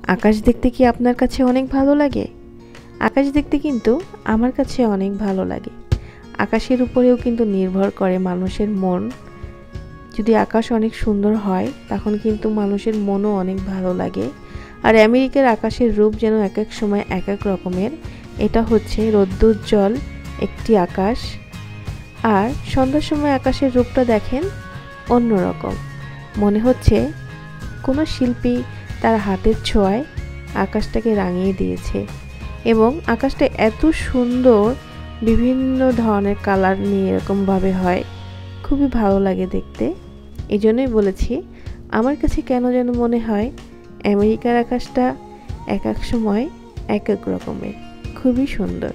আকাশ দেখতে কি আপনার কাছে অনেক ভালো লাগে? আকাশ দেখতে কিন্তু আমার কাছে অনেক ভালো লাগে। আকাশের উপরেও কিন্তু নির্ভর করে মানুষের মন। যদি আকাশ অনেক সুন্দর হয় তখন কিন্তু মানুষের মনও অনেক ভালো লাগে। আর আমেরিকার আকাশের রূপ যেন এক এক সময় এক এক রকমের। এটা হচ্ছে রৌদ্রোজ্জ্বল একটি আকাশ। আর সন্ধ্যার সময় আকাশের রূপটা দেখেন অন্যরকম। মনে হচ্ছে কোনো শিল্পী তার হাতের ছোঁয়ায় আকাশটাকে রাঙিয়ে দিয়েছে। এবং আকাশটা এত সুন্দর, বিভিন্ন ধরনের কালার নিয়ে এরকমভাবে হয়, খুবই ভালো লাগে দেখতে। এই জন্যই বলেছি আমার কাছে কেন যেন মনে হয় আমেরিকার আকাশটা এক এক সময় এক এক রকমের, খুবই সুন্দর।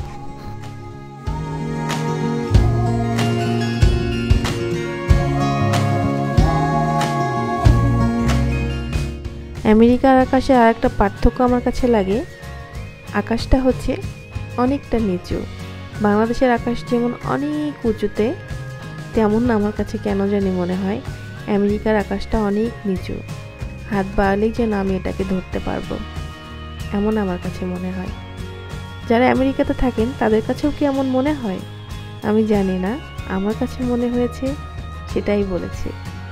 আমেরিকার আকাশে আর একটা পার্থক্য আমার কাছে লাগে, আকাশটা হচ্ছে অনেকটা নিচু। বাংলাদেশের আকাশ যেমন অনেক উঁচুতে, তেমন আমার কাছে কেন জানি মনে হয় আমেরিকার আকাশটা অনেক নিচু। হাত বাড়ালেই যেন আমি এটাকে ধরতে পারবো, এমন আমার কাছে মনে হয়। যারা আমেরিকাতে থাকেন তাদের কাছেও কি এমন মনে হয় আমি জানি না, আমার কাছে মনে হয়েছে, সেটাই বলেছি।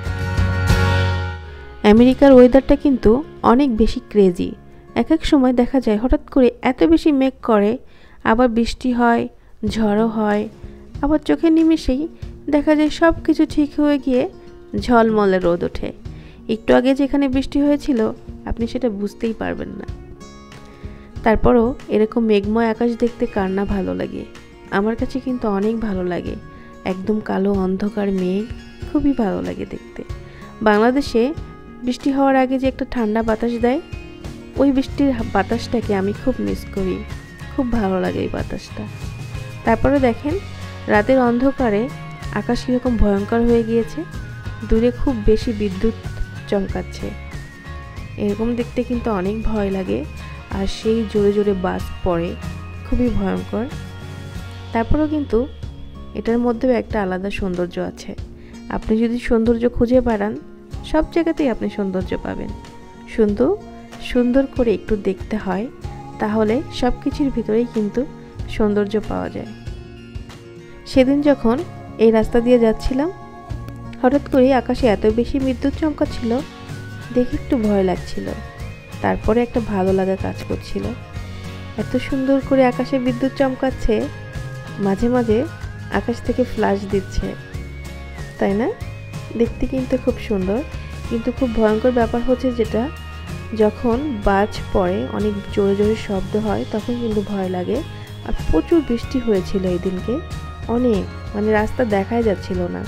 আমেরিকার ওয়েদারটা কিন্তু অনেক বেশি ক্রেজি। এক এক সময় দেখা যায় হঠাৎ করে এত বেশি মেঘ করে, আবার বৃষ্টি হয়, ঝড়ও হয়, আবার চোখের নিমেষেই দেখা যায় সব কিছু ঠিক হয়ে গিয়ে ঝলমলে রোদ ওঠে। একটু আগে যেখানে বৃষ্টি হয়েছিল আপনি সেটা বুঝতেই পারবেন না। তারপরও এরকম মেঘময় আকাশ দেখতে কার না ভালো লাগে? আমার কাছে কিন্তু অনেক ভালো লাগে। একদম কালো অন্ধকার মেঘ, খুবই ভালো লাগে দেখতে। বাংলাদেশে বৃষ্টি হওয়ার আগে যে একটা ঠান্ডা বাতাস দেয়, ওই বৃষ্টির বাতাসটাকে আমি খুব মিস করি, খুব ভালো লাগে এই বাতাসটা। তারপরে দেখেন রাতের অন্ধকারে আকাশ কীরকম ভয়ঙ্কর হয়ে গিয়েছে, দূরে খুব বেশি বিদ্যুৎ চমকাচ্ছে। এরকম দেখতে কিন্তু অনেক ভয় লাগে। আর সেই জোরে জোরে বাস পড়ে, খুবই ভয়ঙ্কর। তারপরেও কিন্তু এটার মধ্যেও একটা আলাদা সৌন্দর্য আছে। আপনি যদি সৌন্দর্য খুঁজে বেড়ান, সব জায়গাতেই আপনি সৌন্দর্য পাবেন। সুন্দর করে একটু দেখতে হয়, তাহলে সব কিছুর ভিতরেই কিন্তু সৌন্দর্য পাওয়া যায়। সেদিন যখন এই রাস্তা দিয়ে যাচ্ছিলাম, হঠাৎ করে আকাশে এত বেশি বিদ্যুৎ চমকাচ্ছিল, দেখে একটু ভয় লাগছিল। তারপরে একটা ভালো লাগা কাজ করছিল। এত সুন্দর করে আকাশে বিদ্যুৎ চমকাচ্ছে, মাঝে মাঝে আকাশ থেকে ফ্ল্যাশ দিচ্ছে, তাই না? দেখতে কিন্তু খুব সুন্দর। কিন্তু খুব ভয়ঙ্কর ব্যাপার হচ্ছে যেটা, যখন বাজ পড়ে, অনেক জোরে জোরে শব্দ হয়, তখন কিন্তু ভয় লাগে। আর প্রচুর বৃষ্টি হয়েছিল এই দিনকে, অনেক, মানে রাস্তা দেখাই যাচ্ছিল না।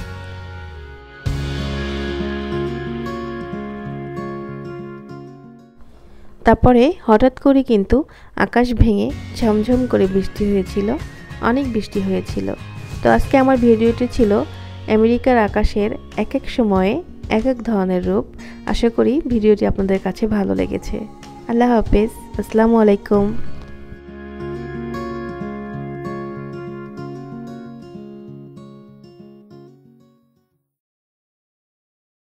তারপরে হঠাৎ করে কিন্তু আকাশ ভেঙে ঝমঝম করে বৃষ্টি হয়েছিল, অনেক বৃষ্টি হয়েছিল। তো আজকে আমার ভিডিওটি ছিল আমেরিকার আকাশের এক এক সময়ে এক এক ধরনের রূপ। আশা করি ভিডিওটি আপনাদের কাছে ভালো লেগেছে। আল্লাহ হাফেজ, আসসালামু আলাইকুম।